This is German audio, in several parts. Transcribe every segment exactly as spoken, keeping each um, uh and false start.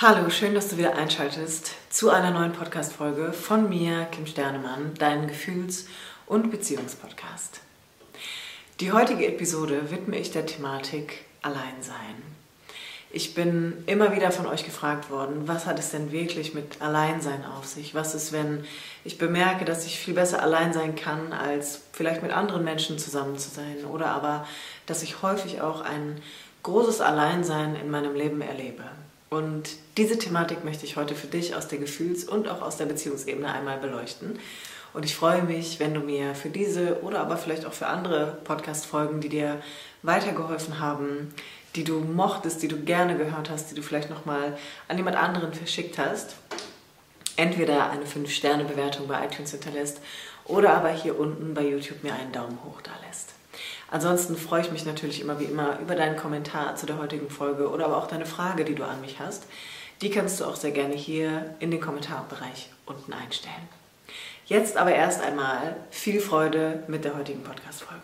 Hallo, schön, dass du wieder einschaltest zu einer neuen Podcast-Folge von mir, Kim Sternemann, deinem Gefühls- und Beziehungspodcast. Die heutige Episode widme ich der Thematik Alleinsein. Ich bin immer wieder von euch gefragt worden, was hat es denn wirklich mit Alleinsein auf sich? Was ist, wenn ich bemerke, dass ich viel besser allein sein kann, als vielleicht mit anderen Menschen zusammen zu sein? Oder aber, dass ich häufig auch ein großes Alleinsein in meinem Leben erlebe. Und diese Thematik möchte ich heute für dich aus der Gefühls- und auch aus der Beziehungsebene einmal beleuchten. Und ich freue mich, wenn du mir für diese oder aber vielleicht auch für andere Podcast-Folgen, die dir weitergeholfen haben, die du mochtest, die du gerne gehört hast, die du vielleicht nochmal an jemand anderen verschickt hast, entweder eine fünf Sterne Bewertung bei iTunes hinterlässt oder aber hier unten bei YouTube mir einen Daumen hoch da lässt. Ansonsten freue ich mich natürlich immer wie immer über deinen Kommentar zu der heutigen Folge oder aber auch deine Frage, die du an mich hast. Die kannst du auch sehr gerne hier in den Kommentarbereich unten einstellen. Jetzt aber erst einmal viel Freude mit der heutigen Podcast-Folge.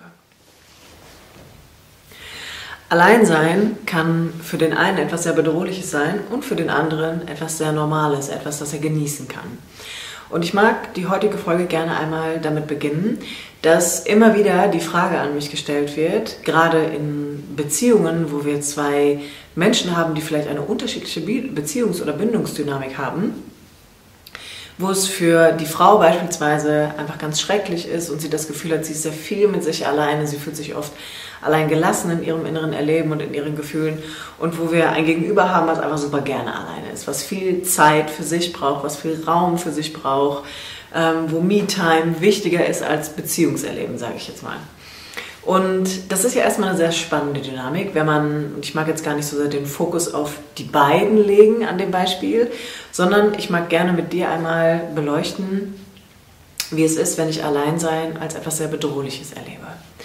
Alleinsein kann für den einen etwas sehr Bedrohliches sein und für den anderen etwas sehr Normales, etwas, das er genießen kann. Und ich mag die heutige Folge gerne einmal damit beginnen, dass immer wieder die Frage an mich gestellt wird, gerade in Beziehungen, wo wir zwei Menschen haben, die vielleicht eine unterschiedliche Beziehungs- oder Bindungsdynamik haben, wo es für die Frau beispielsweise einfach ganz schrecklich ist und sie das Gefühl hat, sie ist sehr viel mit sich alleine, sie fühlt sich oft allein gelassen in ihrem inneren Erleben und in ihren Gefühlen und wo wir ein Gegenüber haben, was einfach super gerne alleine ist, was viel Zeit für sich braucht, was viel Raum für sich braucht, ähm, wo Me-Time wichtiger ist als Beziehungserleben, sage ich jetzt mal. Und das ist ja erstmal eine sehr spannende Dynamik, wenn man, und ich mag jetzt gar nicht so sehr den Fokus auf die beiden legen an dem Beispiel, sondern ich mag gerne mit dir einmal beleuchten, wie es ist, wenn ich Alleinsein als etwas sehr Bedrohliches erlebe.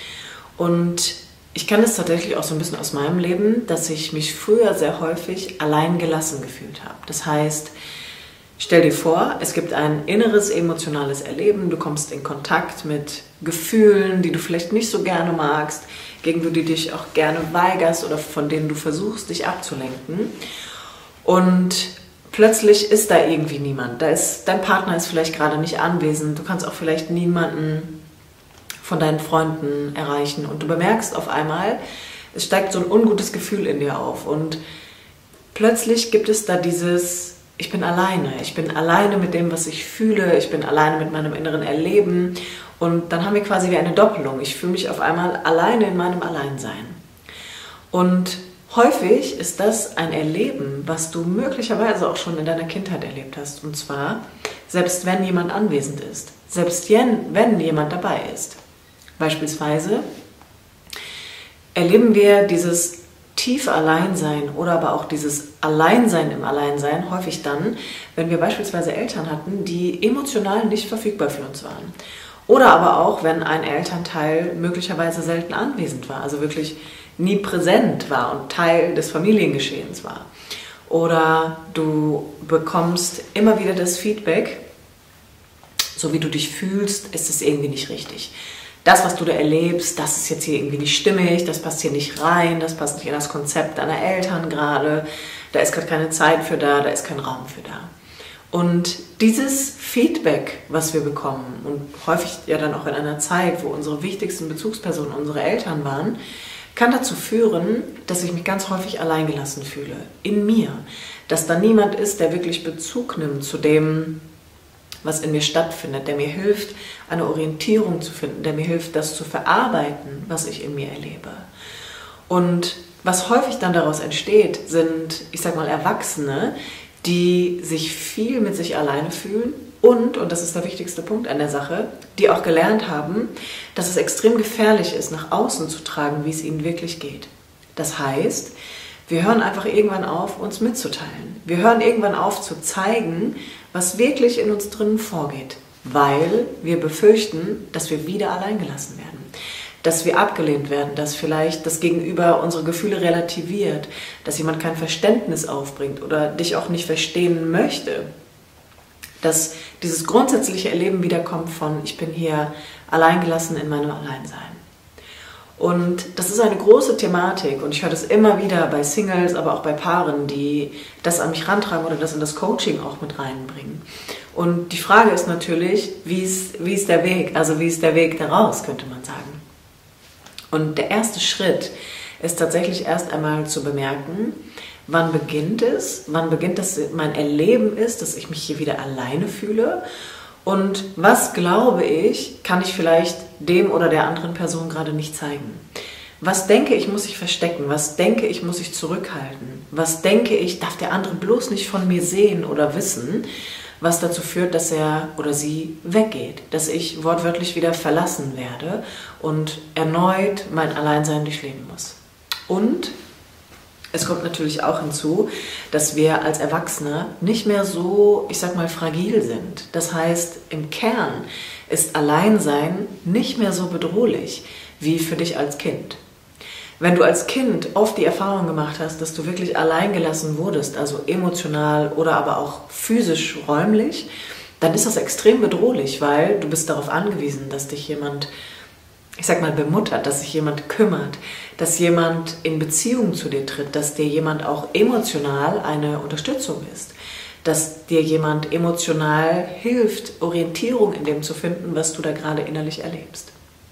Und ich kenne es tatsächlich auch so ein bisschen aus meinem Leben, dass ich mich früher sehr häufig allein gelassen gefühlt habe. Das heißt, stell dir vor, es gibt ein inneres emotionales Erleben, du kommst in Kontakt mit Gefühlen, die du vielleicht nicht so gerne magst, gegen die du dich auch gerne weigerst oder von denen du versuchst, dich abzulenken. Und plötzlich ist da irgendwie niemand. Da ist, dein Partner ist vielleicht gerade nicht anwesend, du kannst auch vielleicht niemanden von deinen Freunden erreichen und du bemerkst auf einmal, es steigt so ein ungutes Gefühl in dir auf und plötzlich gibt es da dieses, ich bin alleine, ich bin alleine mit dem, was ich fühle, ich bin alleine mit meinem inneren Erleben und dann haben wir quasi wie eine Doppelung, ich fühle mich auf einmal alleine in meinem Alleinsein. Und häufig ist das ein Erleben, was du möglicherweise auch schon in deiner Kindheit erlebt hast und zwar, selbst wenn jemand anwesend ist, selbst wenn jemand dabei ist. Beispielsweise erleben wir dieses tiefe Alleinsein oder aber auch dieses Alleinsein im Alleinsein häufig dann, wenn wir beispielsweise Eltern hatten, die emotional nicht verfügbar für uns waren. Oder aber auch, wenn ein Elternteil möglicherweise selten anwesend war, also wirklich nie präsent war und Teil des Familiengeschehens war. Oder du bekommst immer wieder das Feedback, so wie du dich fühlst, ist es irgendwie nicht richtig. Das, was du da erlebst, das ist jetzt hier irgendwie nicht stimmig, das passt hier nicht rein, das passt nicht in das Konzept deiner Eltern gerade, da ist gerade keine Zeit für da, da ist kein Raum für da. Und dieses Feedback, was wir bekommen, und häufig ja dann auch in einer Zeit, wo unsere wichtigsten Bezugspersonen unsere Eltern waren, kann dazu führen, dass ich mich ganz häufig alleingelassen fühle, in mir. Dass da niemand ist, der wirklich Bezug nimmt zu dem, was in mir stattfindet, der mir hilft, eine Orientierung zu finden, der mir hilft, das zu verarbeiten, was ich in mir erlebe. Und was häufig dann daraus entsteht, sind, ich sag mal, Erwachsene, die sich viel mit sich alleine fühlen und, und das ist der wichtigste Punkt an der Sache, die auch gelernt haben, dass es extrem gefährlich ist, nach außen zu tragen, wie es ihnen wirklich geht. Das heißt, wir hören einfach irgendwann auf, uns mitzuteilen. Wir hören irgendwann auf zu zeigen, was wirklich in uns drinnen vorgeht, weil wir befürchten, dass wir wieder allein gelassen werden, dass wir abgelehnt werden, dass vielleicht das Gegenüber unsere Gefühle relativiert, dass jemand kein Verständnis aufbringt oder dich auch nicht verstehen möchte, dass dieses grundsätzliche Erleben wiederkommt von, ich bin hier alleingelassen in meinem Alleinsein. Und das ist eine große Thematik und ich höre das immer wieder bei Singles, aber auch bei Paaren, die das an mich rantragen oder das in das Coaching auch mit reinbringen. Und die Frage ist natürlich, wie ist, wie ist der Weg? Also wie ist der Weg daraus, könnte man sagen. Und der erste Schritt ist tatsächlich erst einmal zu bemerken, wann beginnt es, wann beginnt das mein Erleben ist, dass ich mich hier wieder alleine fühle. Und was, glaube ich, kann ich vielleicht dem oder der anderen Person gerade nicht zeigen? Was denke ich, muss ich verstecken? Was denke ich, muss ich zurückhalten? Was denke ich, darf der andere bloß nicht von mir sehen oder wissen, was dazu führt, dass er oder sie weggeht, dass ich wortwörtlich wieder verlassen werde und erneut mein Alleinsein durchleben muss. Und es kommt natürlich auch hinzu, dass wir als Erwachsene nicht mehr so, ich sag mal, fragil sind. Das heißt, im Kern ist Alleinsein nicht mehr so bedrohlich wie für dich als Kind. Wenn du als Kind oft die Erfahrung gemacht hast, dass du wirklich allein gelassen wurdest, also emotional oder aber auch physisch räumlich, dann ist das extrem bedrohlich, weil du bist darauf angewiesen, dass dich jemand, ich sag mal, bemuttert, dass sich jemand kümmert, dass jemand in Beziehung zu dir tritt, dass dir jemand auch emotional eine Unterstützung ist, dass dir jemand emotional hilft, Orientierung in dem zu finden, was du da gerade innerlich erlebst.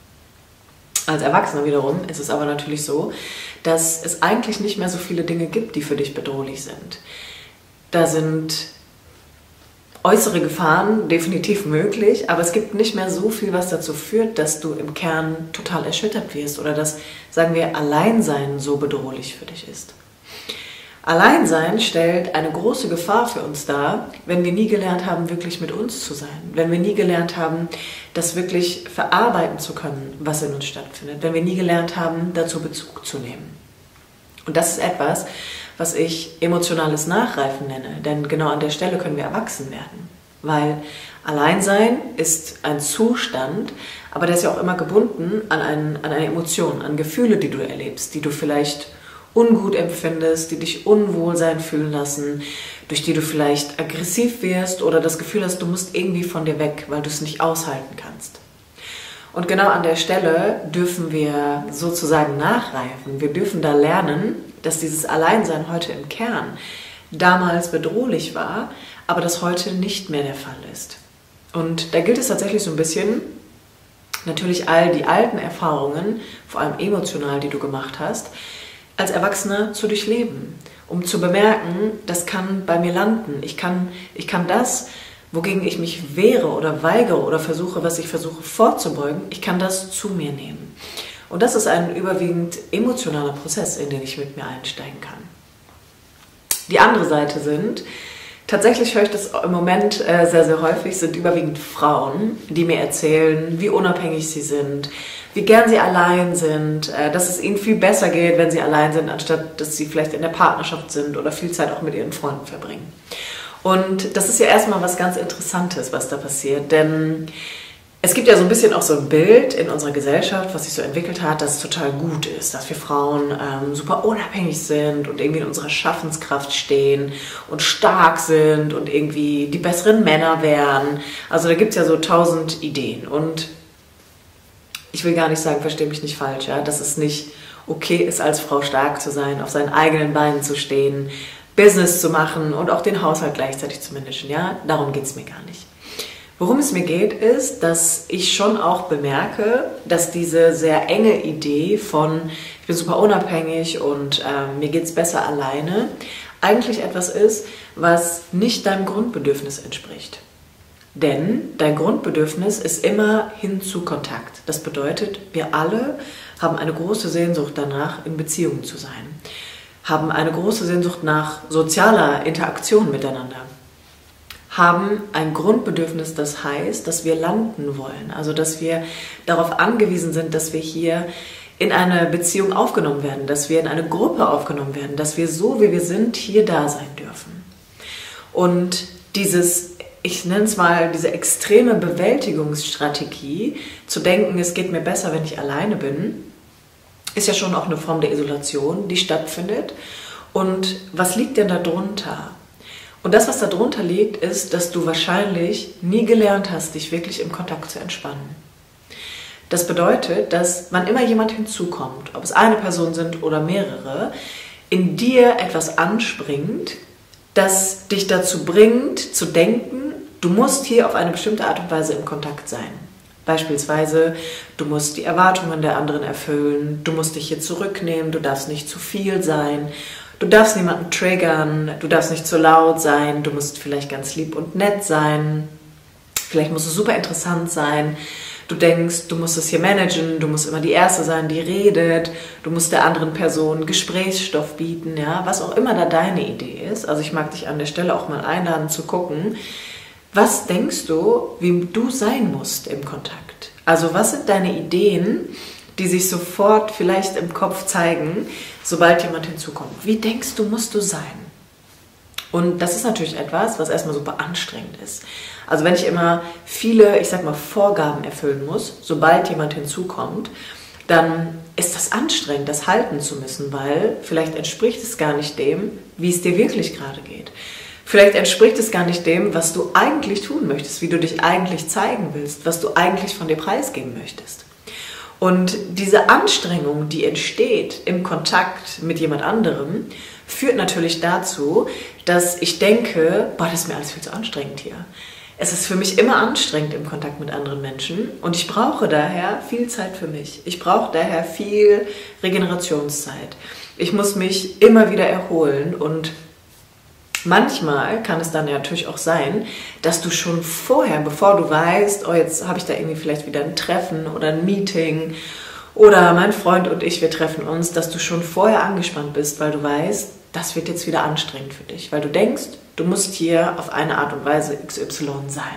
Als Erwachsener wiederum ist es aber natürlich so, dass es eigentlich nicht mehr so viele Dinge gibt, die für dich bedrohlich sind. Da sind äußere Gefahren definitiv möglich, aber es gibt nicht mehr so viel, was dazu führt, dass du im Kern total erschüttert wirst oder dass, sagen wir, Alleinsein so bedrohlich für dich ist. Alleinsein stellt eine große Gefahr für uns dar, wenn wir nie gelernt haben, wirklich mit uns zu sein. Wenn wir nie gelernt haben, das wirklich verarbeiten zu können, was in uns stattfindet. Wenn wir nie gelernt haben, dazu Bezug zu nehmen. Und das ist etwas, was ich emotionales Nachreifen nenne. Denn genau an der Stelle können wir erwachsen werden. Weil Alleinsein ist ein Zustand, aber der ist ja auch immer gebunden an, ein, an eine Emotion, an Gefühle, die du erlebst, die du vielleicht ungut empfindest, die dich Unwohlsein fühlen lassen, durch die du vielleicht aggressiv wirst oder das Gefühl hast, du musst irgendwie von dir weg, weil du es nicht aushalten kannst. Und genau an der Stelle dürfen wir sozusagen nachreifen. Wir dürfen da lernen, dass dieses Alleinsein heute im Kern damals bedrohlich war, aber das heute nicht mehr der Fall ist. Und da gilt es tatsächlich so ein bisschen, natürlich all die alten Erfahrungen, vor allem emotional, die du gemacht hast, als Erwachsener zu durchleben, um zu bemerken, das kann bei mir landen. Ich kann, ich kann das, wogegen ich mich wehre oder weigere oder versuche, was ich versuche vorzubeugen, ich kann das zu mir nehmen. Und das ist ein überwiegend emotionaler Prozess, in den ich mit mir einsteigen kann. Die andere Seite sind, tatsächlich höre ich das im Moment äh, sehr, sehr häufig, sind überwiegend Frauen, die mir erzählen, wie unabhängig sie sind, wie gern sie allein sind, äh, dass es ihnen viel besser geht, wenn sie allein sind, anstatt dass sie vielleicht in der Partnerschaft sind oder viel Zeit auch mit ihren Freunden verbringen. Und das ist ja erstmal was ganz Interessantes, was da passiert, denn es gibt ja so ein bisschen auch so ein Bild in unserer Gesellschaft, was sich so entwickelt hat, dass es total gut ist, dass wir Frauen ähm, super unabhängig sind und irgendwie in unserer Schaffenskraft stehen und stark sind und irgendwie die besseren Männer wären. Also da gibt es ja so tausend Ideen und ich will gar nicht sagen, verstehe mich nicht falsch, ja, dass es nicht okay ist, als Frau stark zu sein, auf seinen eigenen Beinen zu stehen, Business zu machen und auch den Haushalt gleichzeitig zu managen. Ja, darum geht es mir gar nicht. Worum es mir geht, ist, dass ich schon auch bemerke, dass diese sehr enge Idee von ich bin super unabhängig und äh, mir geht es besser alleine, eigentlich etwas ist, was nicht deinem Grundbedürfnis entspricht. Denn dein Grundbedürfnis ist immer hin zu Kontakt. Das bedeutet, wir alle haben eine große Sehnsucht danach, in Beziehungen zu sein, haben eine große Sehnsucht nach sozialer Interaktion miteinander, haben ein Grundbedürfnis, das heißt, dass wir landen wollen, also dass wir darauf angewiesen sind, dass wir hier in eine Beziehung aufgenommen werden, dass wir in eine Gruppe aufgenommen werden, dass wir so, wie wir sind, hier da sein dürfen. Und dieses, ich nenne es mal, diese extreme Bewältigungsstrategie, zu denken, es geht mir besser, wenn ich alleine bin, ist ja schon auch eine Form der Isolation, die stattfindet. Und was liegt denn da drunter? Und das, was da drunter liegt, ist, dass du wahrscheinlich nie gelernt hast, dich wirklich im Kontakt zu entspannen. Das bedeutet, dass wann immer jemand hinzukommt, ob es eine Person sind oder mehrere, in dir etwas anspringt, das dich dazu bringt, zu denken, du musst hier auf eine bestimmte Art und Weise im Kontakt sein. Beispielsweise, du musst die Erwartungen der anderen erfüllen, du musst dich hier zurücknehmen, du darfst nicht zu viel sein, du darfst niemanden triggern, du darfst nicht zu laut sein, du musst vielleicht ganz lieb und nett sein, vielleicht musst du super interessant sein. Du denkst, du musst es hier managen, du musst immer die Erste sein, die redet, du musst der anderen Person Gesprächsstoff bieten, ja, was auch immer da deine Idee ist. Also ich mag dich an der Stelle auch mal einladen zu gucken, was denkst du, wie du sein musst im Kontakt? Also was sind deine Ideen, die sich sofort vielleicht im Kopf zeigen, sobald jemand hinzukommt? Wie denkst du, musst du sein? Und das ist natürlich etwas, was erstmal super anstrengend ist. Also wenn ich immer viele, ich sag mal, Vorgaben erfüllen muss, sobald jemand hinzukommt, dann ist das anstrengend, das halten zu müssen, weil vielleicht entspricht es gar nicht dem, wie es dir wirklich gerade geht. Vielleicht entspricht es gar nicht dem, was du eigentlich tun möchtest, wie du dich eigentlich zeigen willst, was du eigentlich von dir preisgeben möchtest. Und diese Anstrengung, die entsteht im Kontakt mit jemand anderem, führt natürlich dazu, dass ich denke, boah, das ist mir alles viel zu anstrengend hier. Es ist für mich immer anstrengend im Kontakt mit anderen Menschen und ich brauche daher viel Zeit für mich. Ich brauche daher viel Regenerationszeit. Ich muss mich immer wieder erholen und manchmal kann es dann natürlich auch sein, dass du schon vorher, bevor du weißt, oh, jetzt habe ich da irgendwie vielleicht wieder ein Treffen oder ein Meeting oder mein Freund und ich, wir treffen uns, dass du schon vorher angespannt bist, weil du weißt, das wird jetzt wieder anstrengend für dich, weil du denkst, du musst hier auf eine Art und Weise X Y sein.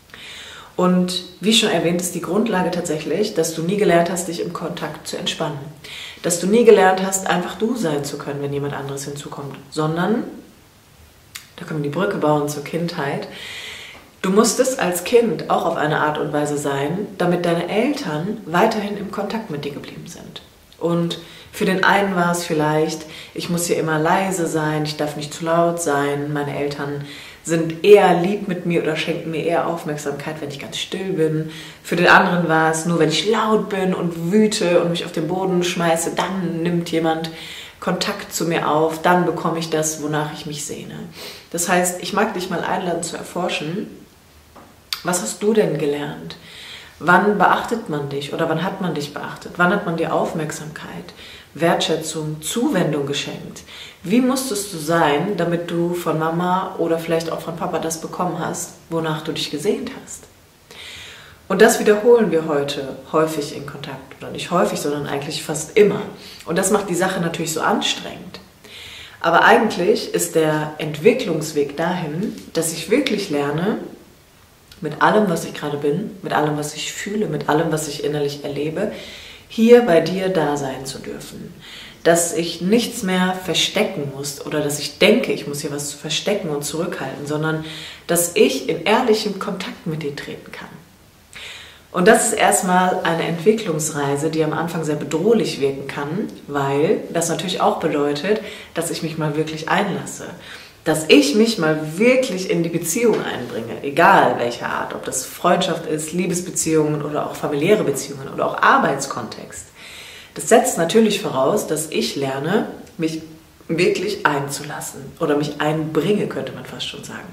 Und wie schon erwähnt, ist die Grundlage tatsächlich, dass du nie gelernt hast, dich im Kontakt zu entspannen. Dass du nie gelernt hast, einfach du sein zu können, wenn jemand anderes hinzukommt, sondern, da können wir die Brücke bauen zur Kindheit, du musstest als Kind auch auf eine Art und Weise sein, damit deine Eltern weiterhin im Kontakt mit dir geblieben sind. Und für den einen war es vielleicht, ich muss hier immer leise sein, ich darf nicht zu laut sein, meine Eltern sind eher lieb mit mir oder schenken mir eher Aufmerksamkeit, wenn ich ganz still bin. Für den anderen war es, nur wenn ich laut bin und wüte und mich auf den Boden schmeiße, dann nimmt jemand Kontakt zu mir auf, dann bekomme ich das, wonach ich mich sehne. Das heißt, ich mag dich mal einladen zu erforschen, was hast du denn gelernt? Wann beachtet man dich oder wann hat man dich beachtet? Wann hat man dir Aufmerksamkeit, Wertschätzung, Zuwendung geschenkt? Wie musstest du sein, damit du von Mama oder vielleicht auch von Papa das bekommen hast, wonach du dich gesehnt hast? Und das wiederholen wir heute häufig in Kontakt. Oder nicht häufig, sondern eigentlich fast immer. Und das macht die Sache natürlich so anstrengend. Aber eigentlich ist der Entwicklungsweg dahin, dass ich wirklich lerne, mit allem, was ich gerade bin, mit allem, was ich fühle, mit allem, was ich innerlich erlebe, hier bei dir da sein zu dürfen. Dass ich nichts mehr verstecken muss oder dass ich denke, ich muss hier was verstecken und zurückhalten, sondern dass ich in ehrlichem Kontakt mit dir treten kann. Und das ist erstmal eine Entwicklungsreise, die am Anfang sehr bedrohlich wirken kann, weil das natürlich auch bedeutet, dass ich mich mal wirklich einlasse. Dass ich mich mal wirklich in die Beziehung einbringe, egal welcher Art, ob das Freundschaft ist, Liebesbeziehungen oder auch familiäre Beziehungen oder auch Arbeitskontext. Das setzt natürlich voraus, dass ich lerne, mich wirklich einzulassen oder mich einbringe, könnte man fast schon sagen.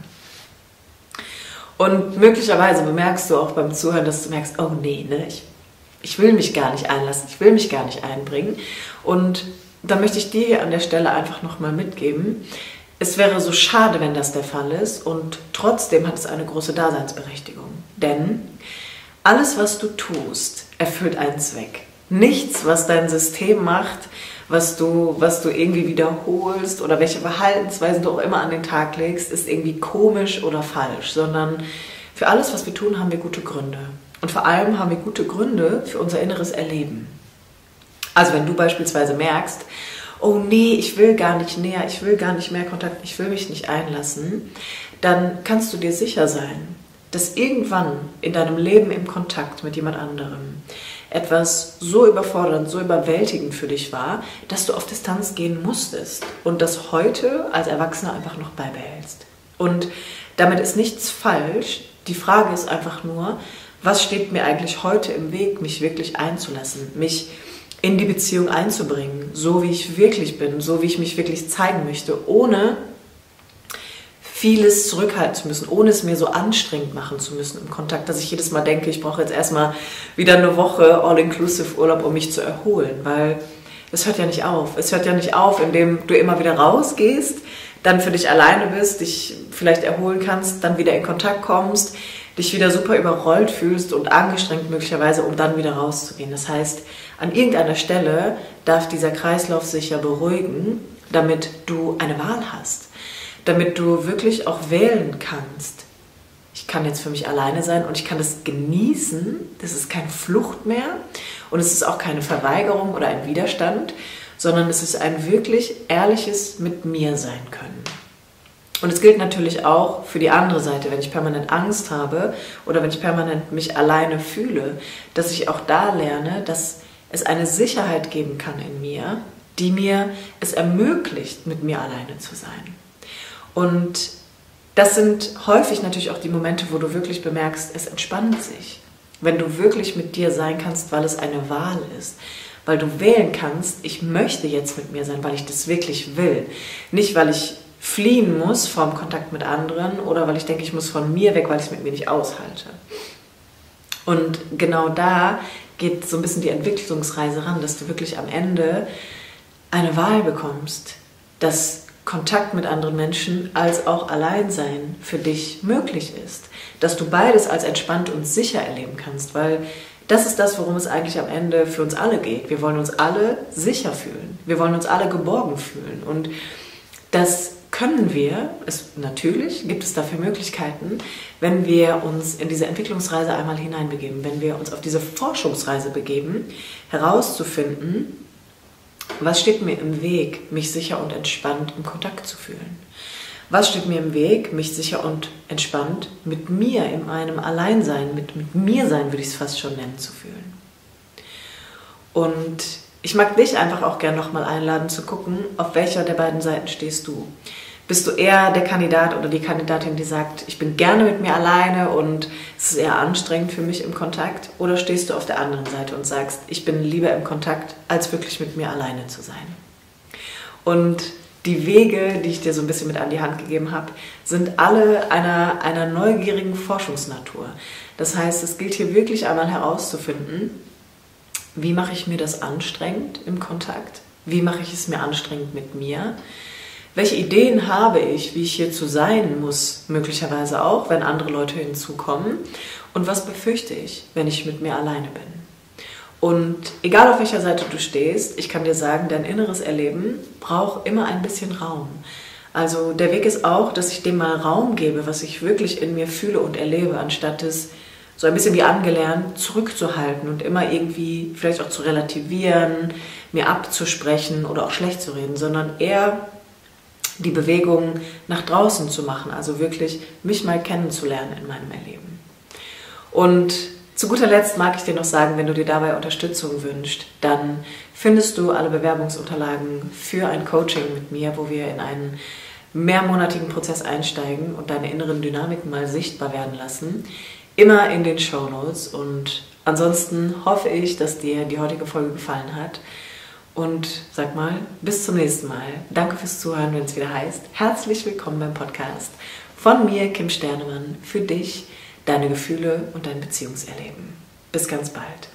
Und möglicherweise bemerkst du auch beim Zuhören, dass du merkst, oh nee, ne, ich, ich will mich gar nicht einlassen, ich will mich gar nicht einbringen. Und da möchte ich dir hier an der Stelle einfach nochmal mitgeben, es wäre so schade, wenn das der Fall ist und trotzdem hat es eine große Daseinsberechtigung. Denn alles, was du tust, erfüllt einen Zweck. Nichts, was dein System macht, was du, was du irgendwie wiederholst oder welche Verhaltensweisen du auch immer an den Tag legst, ist irgendwie komisch oder falsch, sondern für alles, was wir tun, haben wir gute Gründe. Und vor allem haben wir gute Gründe für unser inneres Erleben. Also wenn du beispielsweise merkst, oh nee, ich will gar nicht näher, ich will gar nicht mehr Kontakt, ich will mich nicht einlassen, dann kannst du dir sicher sein, dass irgendwann in deinem Leben im Kontakt mit jemand anderem etwas so überfordernd, so überwältigend für dich war, dass du auf Distanz gehen musstest und das heute als Erwachsener einfach noch beibehältst. Und damit ist nichts falsch, die Frage ist einfach nur, Was steht mir eigentlich heute im Weg, mich wirklich einzulassen, mich in die Beziehung einzubringen, so wie ich wirklich bin, so wie ich mich wirklich zeigen möchte, ohne vieles zurückhalten zu müssen, ohne es mir so anstrengend machen zu müssen im Kontakt, dass ich jedes Mal denke, ich brauche jetzt erstmal wieder eine Woche All-Inclusive-Urlaub, um mich zu erholen, weil es hört ja nicht auf. Es hört ja nicht auf, indem du immer wieder rausgehst, dann für dich alleine bist, dich vielleicht erholen kannst, dann wieder in Kontakt kommst, dich wieder super überrollt fühlst und angestrengt möglicherweise, um dann wieder rauszugehen. Das heißt, an irgendeiner Stelle darf dieser Kreislauf sich ja beruhigen, damit du eine Wahl hast, damit du wirklich auch wählen kannst. Ich kann jetzt für mich alleine sein und ich kann das genießen. Das ist keine Flucht mehr und es ist auch keine Verweigerung oder ein Widerstand, sondern es ist ein wirklich ehrliches mit mir sein können. Und es gilt natürlich auch für die andere Seite, wenn ich permanent Angst habe oder wenn ich permanent mich alleine fühle, dass ich auch da lerne, dass es eine Sicherheit geben kann in mir, die mir es ermöglicht, mit mir alleine zu sein. Und das sind häufig natürlich auch die Momente, wo du wirklich bemerkst, es entspannt sich. Wenn du wirklich mit dir sein kannst, weil es eine Wahl ist. Weil du wählen kannst, ich möchte jetzt mit mir sein, weil ich das wirklich will. Nicht, weil ich fliehen muss vom Kontakt mit anderen oder weil ich denke, ich muss von mir weg, weil ich es mit mir nicht aushalte. Und genau da geht so ein bisschen die Entwicklungsreise ran, dass du wirklich am Ende eine Wahl bekommst, dass Kontakt mit anderen Menschen als auch Alleinsein für dich möglich ist. Dass du beides als entspannt und sicher erleben kannst, weil das ist das, worum es eigentlich am Ende für uns alle geht. Wir wollen uns alle sicher fühlen. Wir wollen uns alle geborgen fühlen. Und das können wir, es, natürlich gibt es dafür Möglichkeiten, wenn wir uns in diese Entwicklungsreise einmal hineinbegeben, wenn wir uns auf diese Forschungsreise begeben, herauszufinden, was steht mir im Weg, mich sicher und entspannt im Kontakt zu fühlen? Was steht mir im Weg, mich sicher und entspannt mit mir in einem Alleinsein, mit, mit mir sein, würde ich es fast schon nennen, zu fühlen? Und ich mag dich einfach auch gerne nochmal einladen zu gucken, auf welcher der beiden Seiten stehst du. Bist du eher der Kandidat oder die Kandidatin, die sagt, ich bin gerne mit mir alleine und es ist eher anstrengend für mich im Kontakt? Oder stehst du auf der anderen Seite und sagst, ich bin lieber im Kontakt, als wirklich mit mir alleine zu sein? Und die Wege, die ich dir so ein bisschen mit an die Hand gegeben habe, sind alle einer, einer neugierigen Forschungsnatur. Das heißt, es gilt hier wirklich einmal herauszufinden, wie mache ich mir das anstrengend im Kontakt? Wie mache ich es mir anstrengend mit mir? Welche Ideen habe ich, wie ich hier zu sein muss, möglicherweise auch, wenn andere Leute hinzukommen? Und was befürchte ich, wenn ich mit mir alleine bin? Und egal auf welcher Seite du stehst, ich kann dir sagen, dein inneres Erleben braucht immer ein bisschen Raum. Also der Weg ist auch, dass ich dem mal Raum gebe, was ich wirklich in mir fühle und erlebe, anstatt es so ein bisschen wie angelernt zurückzuhalten und immer irgendwie vielleicht auch zu relativieren, mir abzusprechen oder auch schlecht zu reden, sondern eher die Bewegung nach draußen zu machen, also wirklich mich mal kennenzulernen in meinem Erleben. Und zu guter Letzt mag ich dir noch sagen, wenn du dir dabei Unterstützung wünschst, dann findest du alle Bewerbungsunterlagen für ein Coaching mit mir, wo wir in einen mehrmonatigen Prozess einsteigen und deine inneren Dynamiken mal sichtbar werden lassen, immer in den Shownotes. Und ansonsten hoffe ich, dass dir die heutige Folge gefallen hat. Und sag mal, bis zum nächsten Mal. Danke fürs Zuhören, wenn es wieder heißt. Herzlich willkommen beim Podcast von mir, Kim Sternemann, für dich, deine Gefühle und dein Beziehungserleben. Bis ganz bald.